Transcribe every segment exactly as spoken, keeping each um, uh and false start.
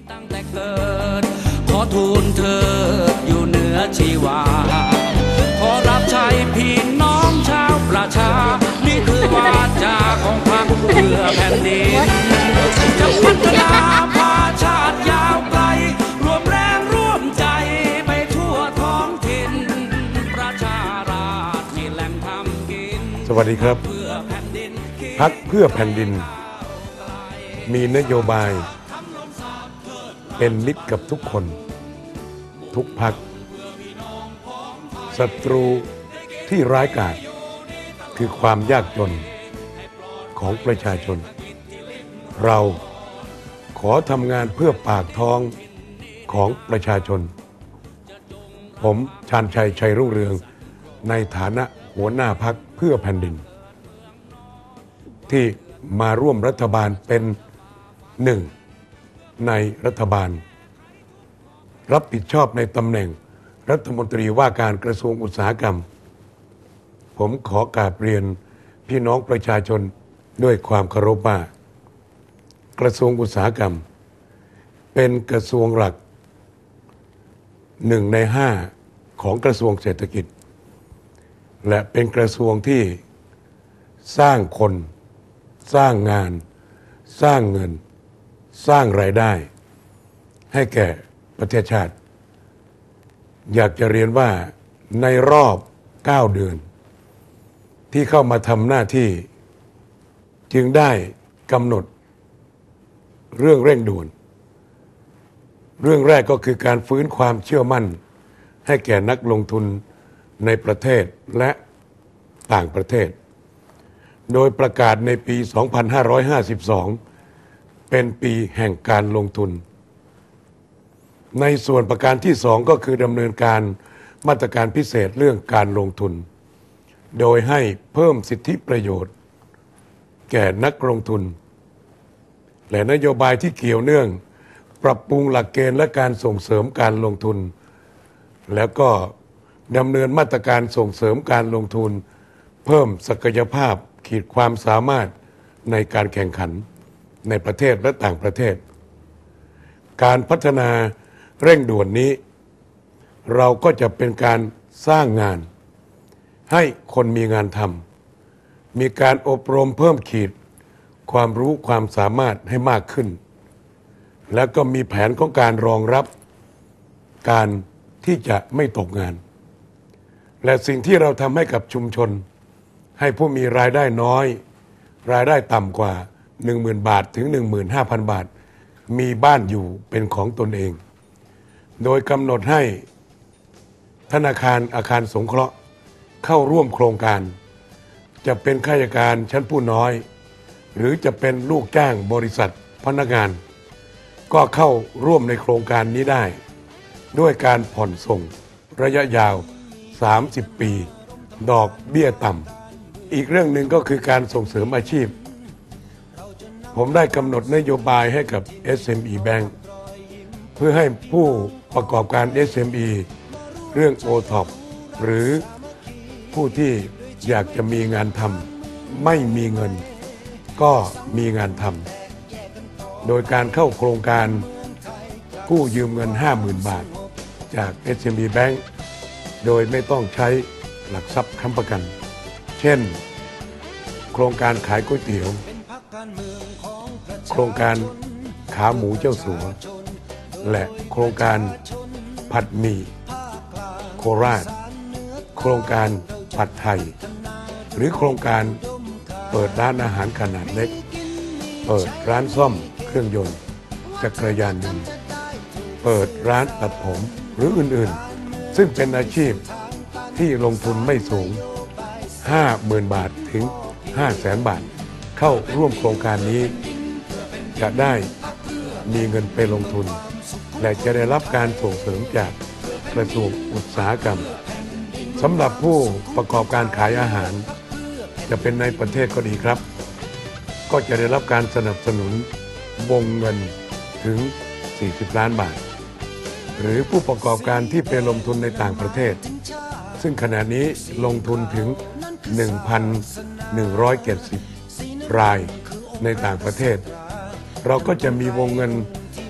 ตั้งแต่เกิดขอทูลเธออยู่เหนือชีวาขอรับใช้พี่น้องชาวประชานี่คือวาจาของพรรคเพื่อแผ่นดินจะพัฒนาพาชาติยาวไกลรวมแรงร่วมใจไปทั่วท้องถิ่นประชาราษฎร์มีแหล่งทำกินสวัสดีครับพรรคเพื่อแผ่นดินมีนโยบายเป็นมิตรกับทุกคนทุกพรรคศัตรูที่ร้ายกาจคือความยากจนของประชาชนเราขอทำงานเพื่อปากท้องของประชาชนผมชาญชัยชัยรุ่งเรืองในฐานะหัวหน้าพรรคเพื่อแผ่นดินที่มาร่วมรัฐบาลเป็นหนึ่งในรัฐบาลรับผิดชอบในตำแหน่งรัฐมนตรีว่าการกระทรวงอุตสาหกรรมผมขอกราบเรียนพี่น้องประชาชนด้วยความเคารพว่ากระทรวงอุตสาหกรรมเป็นกระทรวงหลักหนึ่งในห้าของกระทรวงเศรษฐกิจและเป็นกระทรวงที่สร้างคนสร้างงานสร้างเงินสร้างรายได้ให้แก่ประเทศชาติอยากจะเรียนว่าในรอบเก้าเดือนที่เข้ามาทำหน้าที่จึงได้กำหนดเรื่องเร่งด่วนเรื่องแรกก็คือการฟื้นความเชื่อมั่นให้แก่นักลงทุนในประเทศและต่างประเทศโดยประกาศในปี สองพันห้าร้อยห้าสิบสอง เป็นปีแห่งการลงทุนในส่วนประการที่สองก็คือดำเนินการมาตรการพิเศษเรื่องการลงทุนโดยให้เพิ่มสิทธิประโยชน์แก่นักลงทุนและนโยบายที่เกี่ยวเนื่องปรับปรุงหลักเกณฑ์และการส่งเสริมการลงทุนแล้วก็ดำเนินมาตรการส่งเสริมการลงทุนเพิ่มศักยภาพขีดความสามารถในการแข่งขันในประเทศและต่างประเทศการพัฒนาเร่งด่วนนี้เราก็จะเป็นการสร้างงานให้คนมีงานทำมีการอบรมเพิ่มขีดความรู้ความสามารถให้มากขึ้นแล้วก็มีแผนของการรองรับการที่จะไม่ตกงานและสิ่งที่เราทำให้กับชุมชนให้ผู้มีรายได้น้อยรายได้ต่ำกว่า หนึ่งหมื่น บาทถึง หนึ่งหมื่นห้าพัน บาทมีบ้านอยู่เป็นของตนเองโดยกำหนดให้ธนาคารอาคารสงเคราะห์เข้าร่วมโครงการจะเป็นข้าราชการชั้นผู้น้อยหรือจะเป็นลูกจ้างบริษัทพนักงานก็เข้าร่วมในโครงการนี้ได้ด้วยการผ่อนส่งระยะยาวสามสิบปีดอกเบี้ยต่ำอีกเรื่องหนึ่งก็คือการส่งเสริมอาชีพผมได้กำหนดนโยบายให้กับ เอส เอ็ม อี Bank เพื่อให้ผู้ประกอบการ เอส เอ็ม อี เรื่อง โอ ที โอ พี หรือผู้ที่อยากจะมีงานทำไม่มีเงินก็มีงานทำโดยการเข้าโครงการกู้ยืมเงิน ห้าหมื่น บาทจาก เอส เอ็ม อี Bank โดยไม่ต้องใช้หลักทรัพย์ค้ำประกันเช่นโครงการขายก๋วยเตี๋ยวโครงการขาหมูเจ้าสัวและโครงการผัดหมี่โคราชโครงการผัดไทยหรือโครงการเปิดร้านอาหารขนาดเล็กเปิดร้านซ่อมเครื่องยนต์จักรยานยนต์เปิดร้านตัดผมหรืออื่นๆซึ่งเป็นอาชีพที่ลงทุนไม่สูง ห้าหมื่น บาทถึง ห้าแสน บาทเข้าร่วมโครงการนี้จะได้มีเงินไปลงทุนและจะได้รับการส่งเสริมจากกระทรวงอุตสาหกรรมสำหรับผู้ประกอบการขายอาหารจะเป็นในประเทศก็ดีครับก็จะได้รับการสนับสนุนวงเงินถึงสี่สิบล้านบาทหรือผู้ประกอบการที่ไปลงทุนในต่างประเทศซึ่งขณะนี้ลงทุนถึง หนึ่งพันหนึ่งร้อยเจ็ดสิบ รายในต่างประเทศเราก็จะมีวงเงิน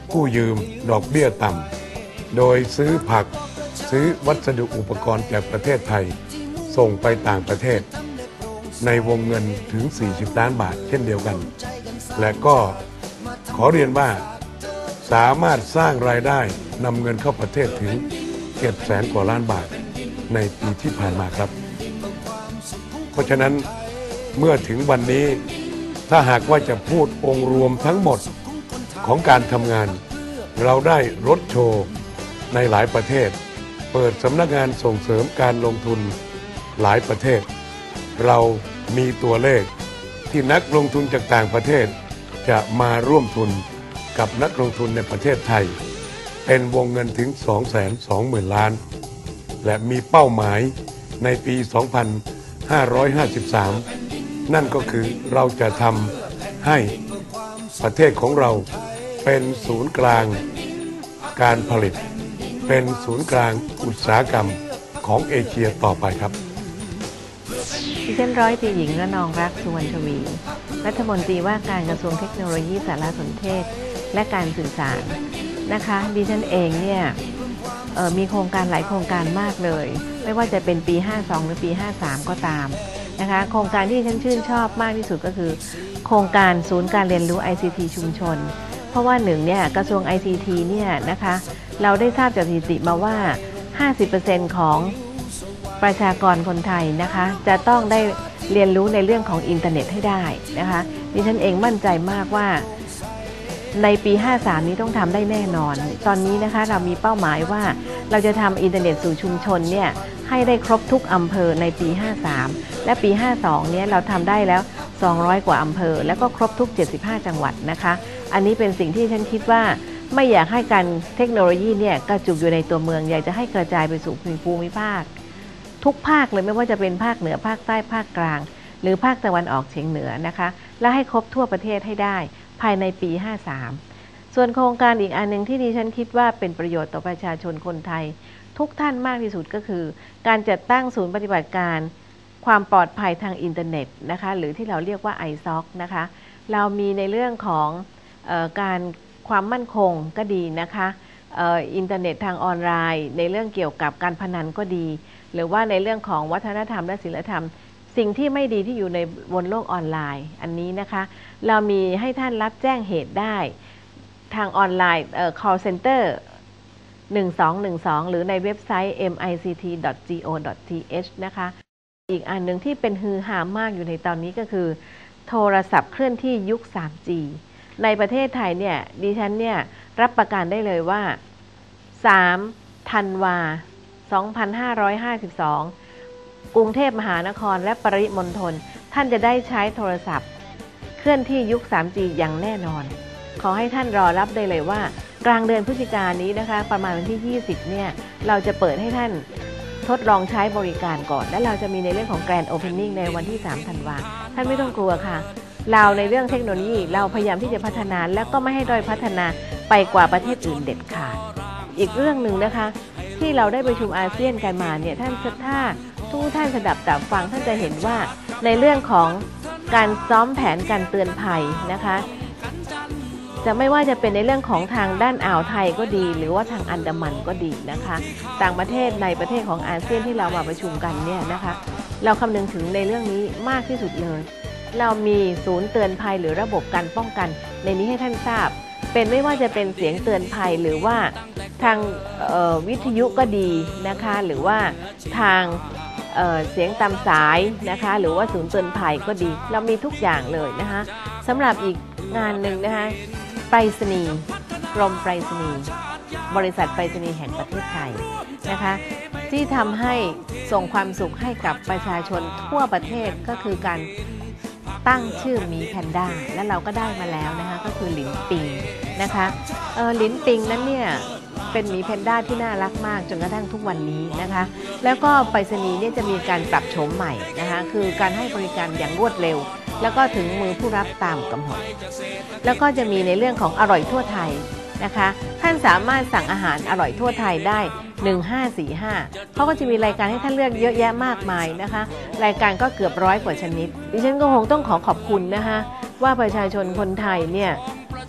กู้ยืมดอกเบี้ยต่ำโดยซื้อผักซื้อวัสดุอุปกรณ์จากประเทศไทยส่งไปต่างประเทศในวงเงินถึงสี่สิบล้านบาทเช่นเดียวกันและก็ขอเรียนว่าสามารถสร้างรายได้นำเงินเข้าประเทศถึงเจ็ดแสนกว่าล้านบาทในปีที่ผ่านมาครับเพราะฉะนั้นเมื่อถึงวันนี้ถ้าหากว่าจะพูดองค์รวมทั้งหมดของการทำงานเราได้รถโชว์ในหลายประเทศเปิดสำนักงานส่งเสริมการลงทุนหลายประเทศเรามีตัวเลขที่นักลงทุนจากต่างประเทศจะมาร่วมทุนกับนักลงทุนในประเทศไทยเป็นวงเงินถึง สองแสนสองหมื่น ล้านและมีเป้าหมายในปี สองพันห้าร้อยห้าสิบสาม นั่นก็คือเราจะทำให้ประเทศของเราเป็นศูนย์กลางการผลิตเป็นศูนย์กลางอุตสาหกรรมของเอเชียต่อไปครับดิฉันร้อยตรีหญิงระนองรักสุวรรณทวีรัฐมนตรีว่าการกระทรวงเทคโนโลยีสารสนเทศและการสื่อสารนะคะดิฉันเองเนี่ยมีโครงการหลายโครงการมากเลยไม่ว่าจะเป็นปีห้าสองหรือปีห้าสามก็ตามนะคะโครงการที่ฉันชื่นชอบมากที่สุดก็คือโครงการศูนย์การเรียนรู้ ไอ ซี ที ชุมชนเพราะว่าหนึ่งเนี่ยกระทรวง ไอ ซี ที เนี่ยนะคะเราได้ทราบจากสถิติมาว่า ห้าสิบเปอร์เซ็นต์ ของประชากรคนไทยนะคะจะต้องได้เรียนรู้ในเรื่องของอินเทอร์เน็ตให้ได้นะคะดิฉันเองมั่นใจมากว่าในปีห้าสามนี้ต้องทำได้แน่นอนตอนนี้นะคะเรามีเป้าหมายว่าเราจะทำอินเทอร์เน็ตสู่ชุมชนเนี่ยให้ได้ครบทุกอำเภอในปีห้าสามและปีห้าสองเนี่ยเราทำได้แล้วสองร้อยกว่าอำเภอแล้วก็ครบทุกเจ็ดสิบห้าจังหวัดนะคะอันนี้เป็นสิ่งที่ฉันคิดว่าไม่อยากให้การเทคโนโลยีเนี่ยกระจุกอยู่ในตัวเมืองอยากจะให้กระจายไปสู่ภูมิภาคทุกภาคเลยไม่ว่าจะเป็นภาคเหนือภาคใต้ภาคกลางหรือภาคตะวันออกเฉียงเหนือนะคะและให้ครบทั่วประเทศให้ได้ภายในปีห้าสามส่วนโครงการอีกอันหนึ่งที่ดิฉันคิดว่าเป็นประโยชน์ต่อประชาชนคนไทยทุกท่านมากที่สุดก็คือการจัดตั้งศูนย์ปฏิบัติการความปลอดภัยทางอินเทอร์เน็ตนะคะหรือที่เราเรียกว่า ไอ เอส โอ ซี นะคะเรามีในเรื่องของเอ่อการความมั่นคงก็ดีนะคะเอ่ออินเทอร์เน็ตทางออนไลน์ในเรื่องเกี่ยวกับการพนันก็ดีหรือว่าในเรื่องของวัฒนธรรมและศิลธรรมสิ่งที่ไม่ดีที่อยู่ในบนโลกออนไลน์อันนี้นะคะเรามีให้ท่านรับแจ้งเหตุได้ทางออนไลน์เอ่อ call center หนึ่งสองหนึ่งสองหรือในเว็บไซต์ เอ็ม ไอ ซี ที ดอท โก ดอท ที เอช นะคะอีกอันหนึ่งที่เป็นฮือฮามากอยู่ในตอนนี้ก็คือโทรศัพท์เคลื่อนที่ยุค ทรี จี ในประเทศไทยเนี่ยดิฉันเนี่ยรับประกันได้เลยว่าสามธันวาสองพันห้าร้อยห้าสิบสองกรุงเทพมหานครและปริมณฑลท่านจะได้ใช้โทรศัพท์เคลื่อนที่ยุค ทรี จี อย่างแน่นอนขอให้ท่านรอรับได้เลยว่ากลางเดือนพฤศจิกายนนี้นะคะประมาณวันที่ยี่สิบเนี่ยเราจะเปิดให้ท่านทดลองใช้บริการก่อนและเราจะมีในเรื่องของ Grand Opening ในวันที่สามธันวาคมท่านไม่ต้องกลัวค่ะเราในเรื่องเทคโนโลยีเราพยายามที่จะพัฒนาแล้วก็ไม่ให้ด้อยพัฒนาไปกว่าประเทศอื่นเด็ดขาดอีกเรื่องหนึ่งนะคะที่เราได้ประชุมอาเซียนกันมาเนี่ยท่านถ้าทุกท่านสดับตับฟังท่านจะเห็นว่าในเรื่องของการซ้อมแผนการเตือนภัยนะคะจะไม่ว่าจะเป็นในเรื่องของทางด้านอ่าวไทยก็ดีหรือว่าทางอันดามันก็ดีนะคะต่างประเทศในประเทศของอาเซียนที่เรามาประชุมกันเนี่ยนะคะเราคำนึงถึงในเรื่องนี้มากที่สุดเลยเรามีศูนย์เตือนภัยหรือระบบการป้องกันในนี้ให้ท่านทราบเป็นไม่ว่าจะเป็นเสียงเตือนภัยหรือว่าทางวิทยุก็ดีนะคะหรือว่าทางเ, เสียงตามสายนะคะหรือว่าศูนย์เตือนภัยก็ดีเรามีทุกอย่างเลยนะคะสำหรับอีกงานหนึ่งนะคะไปรษณีย์กรมไปรษณีย์บริษัทไปรษณีย์แห่งประเทศไทยนะคะที่ทำให้ส่งความสุขให้กับประชาชนทั่วประเทศก็คือการตั้งชื่อหมีแพนด้าและเราก็ได้มาแล้วนะคะก็คือหลินปิงนะคะเออหลินปิงนั้นเนี่ยเป็นหมีแพนด้าที่น่ารักมากจนกระทั่งทุกวันนี้นะคะแล้วก็ไปรษณีย์เนี่ยจะมีการปรับโฉมใหม่นะคะคือการให้บริการอย่างรวดเร็วแล้วก็ถึงมือผู้รับตามกำหนดแล้วก็จะมีในเรื่องของอร่อยทั่วไทยนะคะท่านสามารถสั่งอาหารอร่อยทั่วไทยได้หนึ่งห้าสี่ห้าเขาก็จะมีรายการให้ท่านเลือกเยอะแยะมากมายนะคะรายการก็เกือบร้อยกว่าชนิดดิฉันก็คงต้องขอขอบคุณนะคะว่าประชาชนคนไทยเนี่ย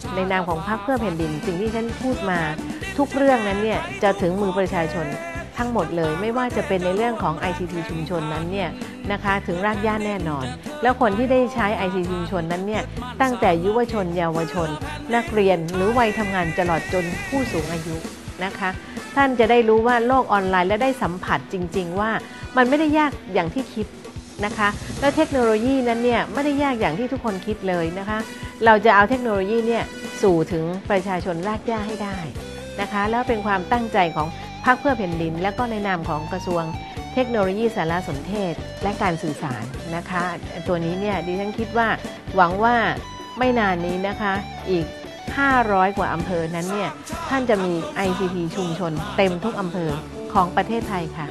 ในนามของพรรคเพื่อแผ่นดินสิ่งที่ฉันพูดมาทุกเรื่องนั้นเนี่ยจะถึงมือประชาชนทั้งหมดเลยไม่ว่าจะเป็นในเรื่องของ ไอ ซี ที ชุมชนนั้นเนี่ยนะคะถึงรากหญ้าแน่นอนแล้วคนที่ได้ใช้ ไอ ซี ที ชุมชนนั้นเนี่ยตั้งแต่ยุวชนเยาวชนนักเรียนหรือวัยทำงานตลอดจนผู้สูงอายุนะคะท่านจะได้รู้ว่าโลกออนไลน์และได้สัมผัสจริงๆว่ามันไม่ได้ยากอย่างที่คิดนะคะและเทคโนโลยีนั้นเนี่ยไม่ได้ยากอย่างที่ทุกคนคิดเลยนะคะเราจะเอาเทคโนโลยีเนี่ยสู่ถึงประชาชนรากหญ้าให้ได้นะคะแล้วเป็นความตั้งใจของพรรคเพื่อแผ่นดินและก็ในนามของกระทรวงเทคโนโลยีสารสนเทศและการสื่อสารนะคะตัวนี้เนี่ยดิฉันคิดว่าหวังว่าไม่นานนี้นะคะอีกห้าร้อยกว่าอำเภอนั้นเนี่ยท่านจะมี ไอ ซี ที ชุมชนเต็มทุกอำเภอของประเทศไทยค่ะ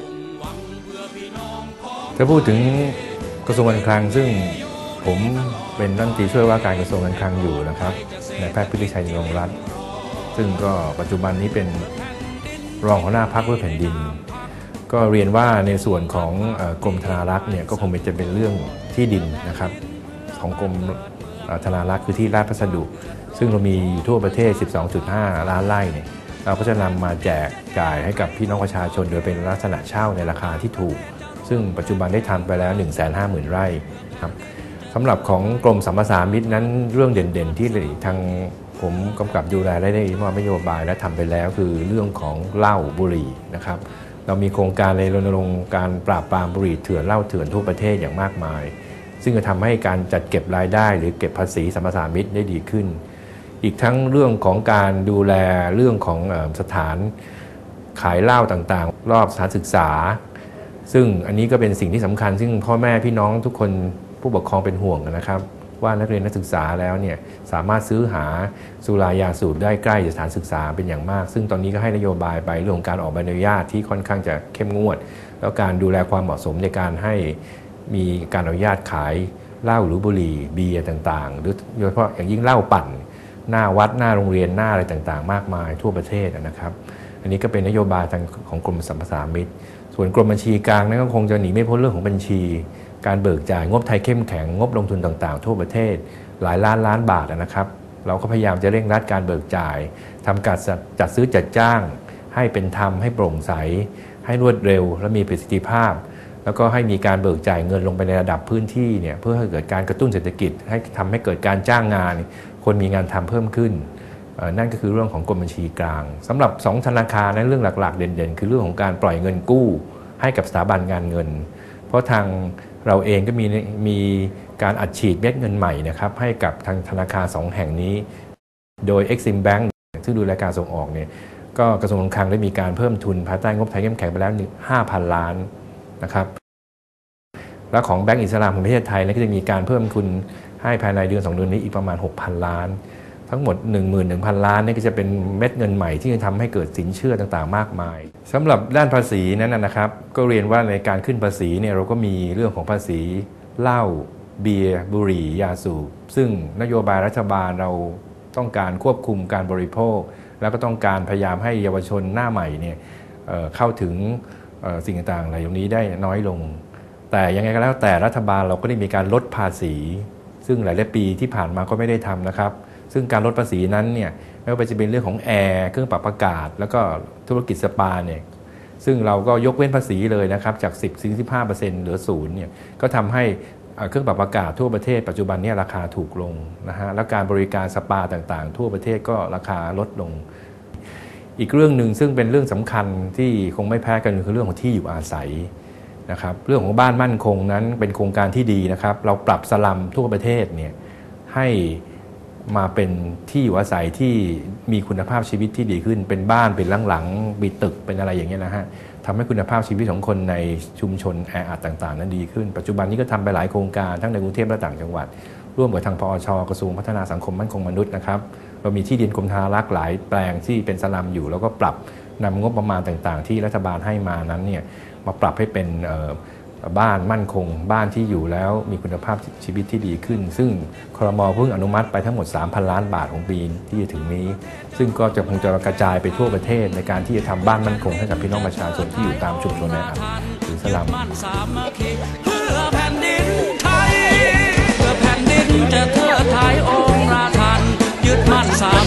ถ้าพูดถึงกระทรวงการคลังซึ่งผมเป็นรัฐมนตรีช่วยว่าการกระทรวงการคลังอยู่นะครับนายแพทย์พิริชัยนรงค์รัตน์ซึ่งก็ปัจจุบันนี้เป็นรองหัวหน้าพรรคเพื่อแผ่นดินก็เรียนว่าในส่วนของกรมธนารักษ์เนี่ยก็คงจะเป็นเรื่องที่ดินนะครับของกรมธนารักษ์คือที่ราชพัสดุซึ่งเรามีทั่วประเทศ สิบสองจุดห้า ล้านไร่เนี่ยเราก็จะนำมาแจกจ่ายให้กับพี่น้องประชาชนโดยเป็นลักษณะเช่าในราคาที่ถูกซึ่งปัจจุบันได้ทำไปแล้ว หนึ่งแสนห้าหมื่น ไร่ครับสำหรับของกรมสรรพสามิตนั้นเรื่องเด่นๆที่ทางผมกำกับดูแลได้มอบนโยบายและทำไปแล้วคือเรื่องของเหล้าบุหรี่นะครับเรามีโครงการในรณรงค์การปราบปรามบุหรี่เถื่อนเหล้าเถื่อนทั่วประเทศอย่างมากมายซึ่งจะทำให้การจัดเก็บรายได้หรือเก็บภาษีสรรพสามิตได้ดีขึ้นอีกทั้งเรื่องของการดูแลเรื่องของสถานขายเหล้าต่างๆรอบสถานศึกษาซึ่งอันนี้ก็เป็นสิ่งที่สำคัญซึ่งพ่อแม่พี่น้องทุกคนผู้ปกครองเป็นห่วงนะครับว่านักเรียนนักศึกษาแล้วเนี่ยสามารถซื้อหาสุรายาสูบได้ใกล้สถานศึกษาเป็นอย่างมากซึ่งตอนนี้ก็ให้นโยบายไปเรื่องของการออกใบอนุญาตที่ค่อนข้างจะเข้มงวดแล้วการดูแลความเหมาะสมในการให้มีการอนุญาตขายเหล้าหรือบุหรี่เบียร์ต่างๆโดยเฉพาะอย่างยิ่งเหล้าปั่นหน้าวัดหน้าโรงเรียนหน้าอะไรต่างๆมากมายทั่วประเทศนะครับอันนี้ก็เป็นนโยบายทางของกรมสรรพสามิตส่วนกรมบัญชีกลางนั้นก็คงจะหนีไม่พ้นเรื่องของบัญชีการเบิกจ่ายงบไทยเข้มแข็งงบลงทุนต่างๆทั่วประเทศหลายล้านล้านบาทนะครับเราก็พยายามจะเร่งรัดการเบิกจ่ายทำการจัดซื้อจัดจ้างให้เป็นธรรมให้โปร่งใสให้รวดเร็วและมีประสิทธิภาพแล้วก็ให้มีการเบิกจ่ายเงินลงไปในระดับพื้นที่เนี่ยเพื่อให้เกิดการกระตุ้นเศรษฐกิจให้ทำให้เกิดการจ้างงานคนมีงานทำเพิ่มขึ้นนั่นก็คือเรื่องของกรมบัญชีกลางสำหรับสองธนาคารนั้นเรื่องหลักๆเด่นๆคือเรื่องของการปล่อยเงินกู้ให้กับสถาบันการเงินเพราะทางเราเองก็มีมีการอัดฉีดเม็ดเงินใหม่นะครับให้กับทางธนาคารสองแห่งนี้โดย Exim Bank ซึ่งดูแลการส่งออกเนี่ยก็กระทรวงการคลังได้มีการเพิ่มทุนภายใต้งบไทยเข้มแข็งไปแล้ว ห้าพัน ล้านนะครับและของแบงก์อิสลามของประเทศไทยก็จะมีการเพิ่มทุนให้ภายในเดือนสองเดือนนี้อีกประมาณ หกพัน ล้านทั้งหมด หนึ่งหมื่นหนึ่งพัน ล้านนี่ก็จะเป็นเม็ดเงินใหม่ที่จะทำให้เกิดสินเชื่อต่างๆมากมายสำหรับด้านภาษีนั้นนะครับก็เรียนว่าในการขึ้นภาษีเนี่ยเราก็มีเรื่องของภาษีเหล้าเบียร์บุหรี่ยาสูบซึ่งนโยบายรัฐบาลเราต้องการควบคุมการบริโภคแล้วก็ต้องการพยายามให้เยาวชนหน้าใหม่เนี่ย เอ่อ เข้าถึงสิ่งต่างๆเหล่านี้ได้น้อยลงแต่ยังไงก็แล้วแต่รัฐบาลเราก็ได้มีการลดภาษีซึ่งหลายๆปีที่ผ่านมาก็ไม่ได้ทำนะครับซึ่งการลดภาษีนั้นเนี่ยไม่ว่าจะเป็นเรื่องของแอร์เครื่องปรับอากาศแล้วก็ธุรกิจสปาเนี่ยซึ่งเราก็ยกเว้นภาษีเลยนะครับจาก สิบถึงสิบห้าเปอร์เซ็นต์ เหลือศูนย์เนี่ยก็ทำให้เครื่องปรับอากาศทั่วประเทศปัจจุบันนี้ราคาถูกลงนะฮะแล้วการบริการสปาต่างๆทั่วประเทศก็ราคาลดลงอีกเรื่องหนึ่งซึ่งเป็นเรื่องสำคัญที่คงไม่แพ้กันคือเรื่องของที่อยู่อาศัยนะครับเรื่องของบ้านมั่นคงนั้นเป็นโครงการที่ดีนะครับเราปรับสลัมทั่วประเทศเนี่ยให้มาเป็นที่อยู่อาศัยที่มีคุณภาพชีวิตที่ดีขึ้นเป็นบ้านเป็นหลังๆมีตึกเป็นอะไรอย่างเงี้ยนะฮะทำให้คุณภาพชีวิตของคนในชุมชนแออัดต่างๆนั้นดีขึ้นปัจจุบันนี้ก็ทำไปหลายโครงการทั้งในกรุงเทพและต่างจังหวัดร่วมกับทางพอช.กระทรวงพัฒนาสังคมมั่นคงมนุษย์นะครับเรามีที่ดินกรมธนารักษ์หลายแปลงที่เป็นสลัมอยู่แล้วก็ปรับนำงบประมาณต่างๆที่รัฐบาลให้มานั้นเนี่ยมาปรับให้เป็นบ้านมั่นคงบ้านที่อยู่แล้วมีคุณภาพชีวิตที่ดีขึ้นซึ่งครม.เพิ่งอนุมัติไปทั้งหมด สามพัน ล้านบาทของปีที่จะถึงนี้ซึ่งก็จะคงจะกระจายไปทั่วประเทศในการที่จะทำบ้านมั่นคงให้กับพี่น้องประชาชนที่อยู่ตามชุมชนแออัดหรือสลัมเพื่อแผ่นดินไทยเพื่อแผ่นดินจะเทิดไทยองค์ราชันยึดมั่นสา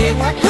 ง